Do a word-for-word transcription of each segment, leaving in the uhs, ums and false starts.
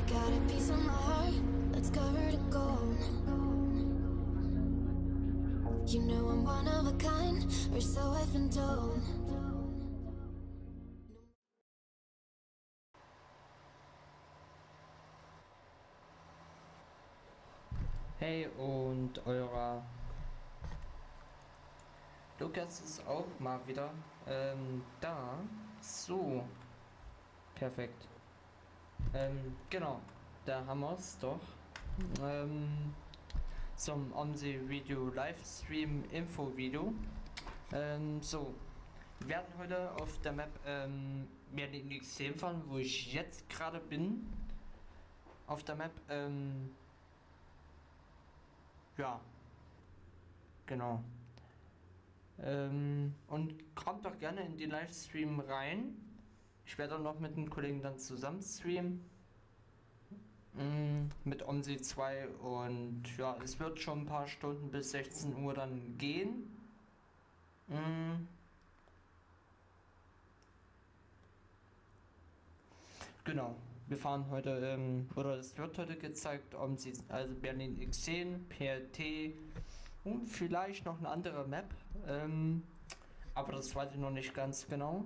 I got a piece of my heart that's covered in gold. You know I'm one of a kind, or so I've been told. Hey, und eurer Lukas ist auch mal wieder ähm, da. So, perfekt. Ähm, genau, da haben wir es doch. Ähm, zum OMSI-Video Livestream Info-Video. Ähm, so, wir werden heute auf der Map ähm, Berlin X zehn fahren, wo ich jetzt gerade bin. Auf der Map, ähm, ja, genau. Ähm, und kommt doch gerne in die Livestream rein. Ich werde auch noch mit den Kollegen dann zusammen streamen. Mm, mit OMSI zwei und ja, es wird schon ein paar Stunden bis sechzehn Uhr dann gehen. Mm. Genau, wir fahren heute, ähm, oder es wird heute gezeigt, OMSI, also Berlin X zehn, P L T und vielleicht noch eine andere Map. Ähm, aber das weiß ich noch nicht ganz genau.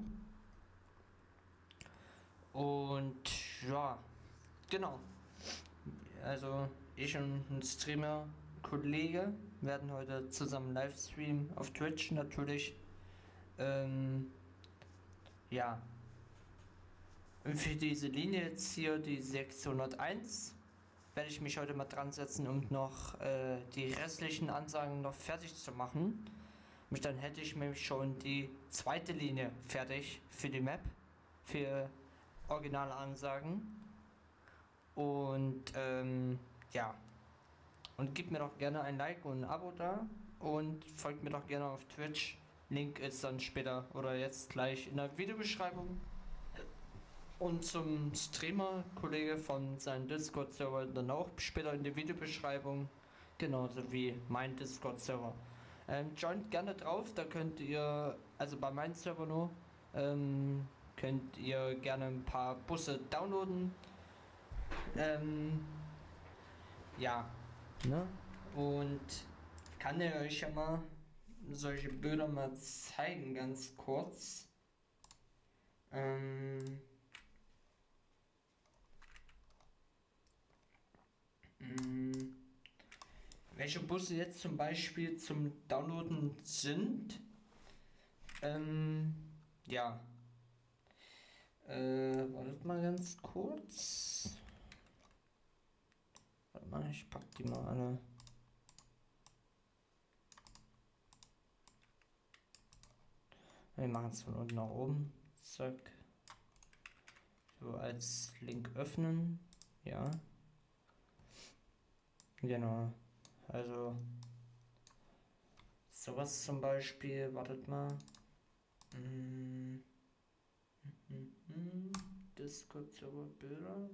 Und ja, genau. Also ich und ein Streamer-Kollege werden heute zusammen Livestream auf Twitch natürlich. Ähm, ja. Und für diese Linie jetzt hier, die sechshunderteins, werde ich mich heute mal dran setzen, um noch äh, die restlichen Ansagen noch fertig zu machen. Und dann hätte ich nämlich schon die zweite Linie fertig für die Map, für originale Ansagen. Und ähm, ja. Und gebt mir doch gerne ein Like und ein Abo da. Und folgt mir doch gerne auf Twitch. Link ist dann später oder jetzt gleich in der Videobeschreibung. Und zum Streamer-Kollege von seinem Discord-Server dann auch später in der Videobeschreibung. Genauso wie mein Discord-Server. Ähm, joint gerne drauf, da könnt ihr, also bei meinem Server nur, ähm, könnt ihr gerne ein paar Busse downloaden. Ähm, ja, ne? Und kann ich euch ja mal solche Bilder mal zeigen, ganz kurz. Ähm, mh, welche Busse jetzt zum Beispiel zum Downloaden sind. Ähm, ja. Äh, wartet mal ganz kurz. Warte mal, ich pack die mal alle. Wir machen es von unten nach oben. Zack. So als Link öffnen. Ja. Genau. Also sowas zum Beispiel. Wartet mal. Hm. Hm. Discord Server Bilder.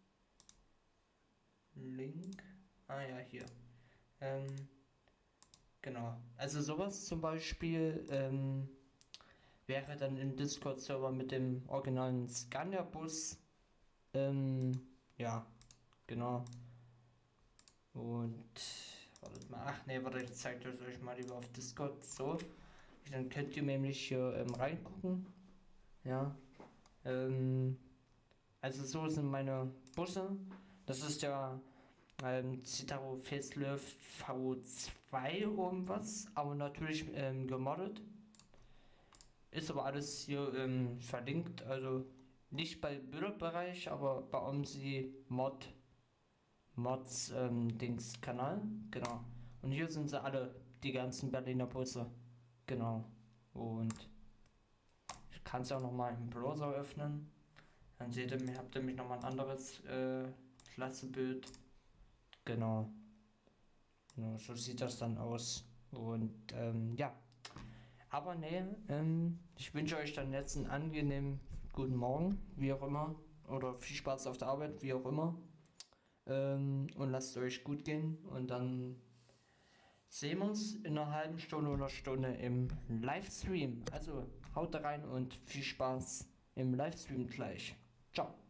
Link. Ah ja, hier. Ähm, genau. Also sowas zum Beispiel ähm, wäre dann im Discord-Server mit dem originalen Scania-Bus. Ähm, ja, genau. Und wartet mal. Ach nee, warte, ich zeige das euch mal lieber auf Discord. So. Dann könnt ihr nämlich hier ähm, reingucken. Ja. Ähm, also so sind meine Busse. Das ist der ähm, Citaro Facelift V zwei irgendwas, aber natürlich ähm, gemoddet. Ist aber alles hier ähm, verlinkt, also nicht bei Bilderbereich, aber bei OMSI Mod Mods ähm, Dings Kanal, genau. Und hier sind sie alle, die ganzen Berliner Busse, genau. Und ich kann es auch nochmal im Browser öffnen. Dann seht ihr, habt ihr mich nochmal ein anderes äh, Klassebild. Genau. Genau, so sieht das dann aus. Und ähm, ja. Aber ne, ähm, ich wünsche euch dann jetzt einen angenehmen guten Morgen, wie auch immer. Oder viel Spaß auf der Arbeit, wie auch immer. Ähm, und lasst es euch gut gehen. Und dann sehen wir uns in einer halben Stunde oder Stunde im Livestream. Also haut da rein und viel Spaß im Livestream gleich. Ciao.